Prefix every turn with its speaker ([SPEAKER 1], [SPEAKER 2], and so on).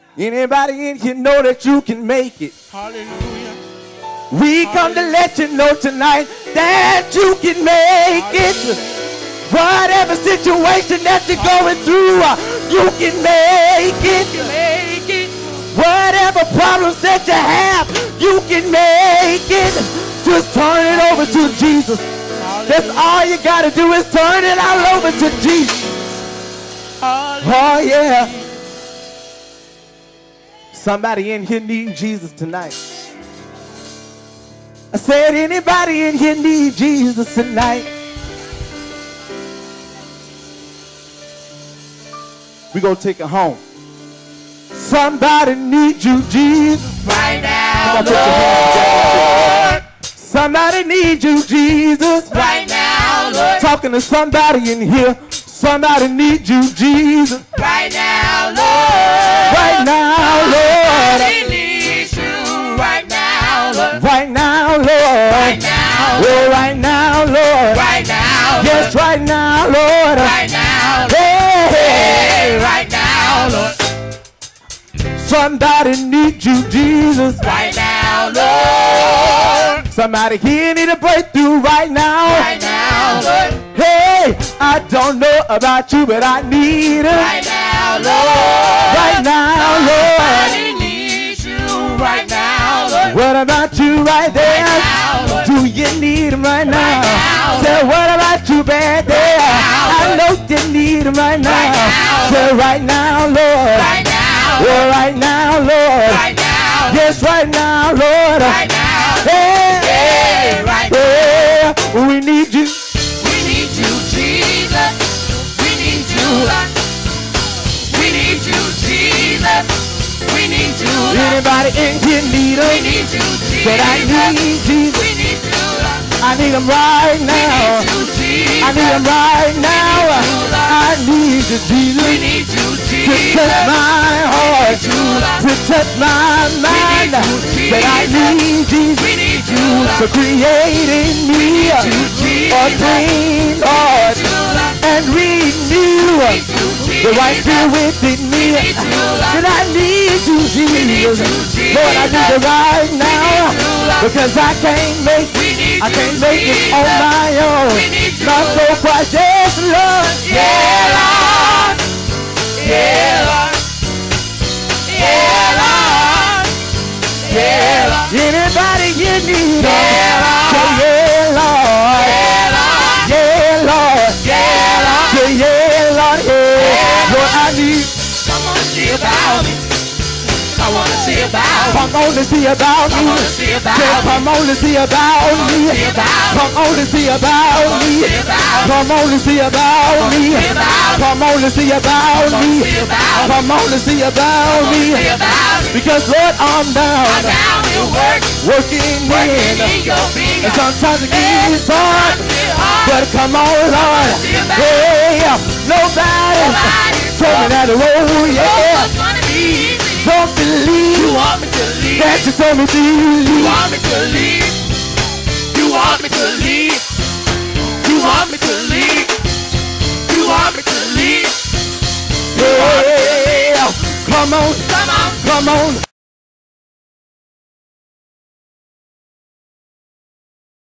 [SPEAKER 1] Anybody in here know that you can make it?
[SPEAKER 2] Hallelujah.
[SPEAKER 1] We come to let you know tonight that you can make it. Whatever situation that you're going through, you can make it. Whatever problems that you have, you can make it. Just turn it over to Jesus. That's all you got to do is turn it all over to Jesus. Oh, yeah. Somebody in here needs Jesus tonight. I said, anybody in here need Jesus tonight? We gonna take it home. Somebody needs you, Jesus.
[SPEAKER 2] Right now,
[SPEAKER 1] Lord. Somebody needs you, Jesus.
[SPEAKER 2] Right now, Lord.
[SPEAKER 1] Talking to somebody in here. Somebody needs you, Jesus.
[SPEAKER 2] Right now, Lord.
[SPEAKER 1] Right now, Lord.
[SPEAKER 2] Somebody needs you. Right now, Lord.
[SPEAKER 1] Right now, Lord.
[SPEAKER 2] Right now, Lord.
[SPEAKER 1] Oh, right now, Lord.
[SPEAKER 2] Right now, Lord.
[SPEAKER 1] Yes, right now, Lord.
[SPEAKER 2] Right now, Lord.
[SPEAKER 1] Hey,
[SPEAKER 2] right now, Lord.
[SPEAKER 1] Somebody needs you, Jesus.
[SPEAKER 2] Right now, Lord.
[SPEAKER 1] Somebody here need a breakthrough right now.
[SPEAKER 2] Right now, Lord.
[SPEAKER 1] Hey, I don't know about you, but I need it.
[SPEAKER 2] Right now, Lord.
[SPEAKER 1] Right now, Lord.
[SPEAKER 2] Somebody needs you. Right now, Lord.
[SPEAKER 1] What about you right there?
[SPEAKER 2] Right now, Lord.
[SPEAKER 1] Do you need him right now?
[SPEAKER 2] now,
[SPEAKER 1] Say, what about you back there? I know you need him right now.
[SPEAKER 2] now,
[SPEAKER 1] Say, right now, Lord.
[SPEAKER 2] Right now,
[SPEAKER 1] Well, right now, Lord.
[SPEAKER 2] right now,
[SPEAKER 1] Yes, right now, Lord.
[SPEAKER 2] right now,
[SPEAKER 1] Hey,
[SPEAKER 2] right
[SPEAKER 1] yeah, we need you.
[SPEAKER 2] We need you, Jesus. We need you, Lord. We need you, Jesus. We need you, Lord.
[SPEAKER 1] Anybody in here need
[SPEAKER 2] We
[SPEAKER 1] him?
[SPEAKER 2] need you, Jesus.
[SPEAKER 1] Said I need Jesus.
[SPEAKER 2] We need you, Lord.
[SPEAKER 1] I need him right now.
[SPEAKER 2] We need you, Jesus.
[SPEAKER 1] I need him right now. I need you,
[SPEAKER 2] We
[SPEAKER 1] Jesus,
[SPEAKER 2] need you,
[SPEAKER 1] to
[SPEAKER 2] Jesus.
[SPEAKER 1] touch my heart, to touch my mind. Said I need Jesus
[SPEAKER 2] We need you,
[SPEAKER 1] to
[SPEAKER 2] Lord.
[SPEAKER 1] create in me a clean heart and renew the right spirit within me. Said I need you, Jesus. Lord, I need you right now because I can't make it on my own. My soul cries, yes, Lord.
[SPEAKER 2] Yeah, Lord. Yeah, Lord. Yeah, Lord. Yeah, Lord.
[SPEAKER 1] Anybody you need,
[SPEAKER 2] Yeah, Lord.
[SPEAKER 1] say yeah, Lord.
[SPEAKER 2] Yeah, Lord.
[SPEAKER 1] Yeah, Lord.
[SPEAKER 2] Yeah, Lord.
[SPEAKER 1] Say yeah, Lord. Yeah, Lord, I need.
[SPEAKER 2] Come on and see about me. I want to see about me.
[SPEAKER 1] Come on to see about
[SPEAKER 2] I
[SPEAKER 1] me.
[SPEAKER 2] want to see about
[SPEAKER 1] Say,
[SPEAKER 2] me.
[SPEAKER 1] come on to see about me. Come on to see about me. Come on to see about me. Come on to see about me. Come on to see about me. Because Lord, I'm down,
[SPEAKER 2] Now you
[SPEAKER 1] working in.
[SPEAKER 2] in your finger.
[SPEAKER 1] And sometimes it gets hard, but come on, Lord. Hey, nobody told me that the road, yeah.
[SPEAKER 2] It's gonna be easy.
[SPEAKER 1] Don't believe
[SPEAKER 2] You want me to leave?
[SPEAKER 1] that you told me to
[SPEAKER 2] You
[SPEAKER 1] leave.
[SPEAKER 2] want me to leave? You want me to leave? You want me to leave? You want me to leave?
[SPEAKER 1] Yeah, come on,
[SPEAKER 2] Come on.
[SPEAKER 1] come on.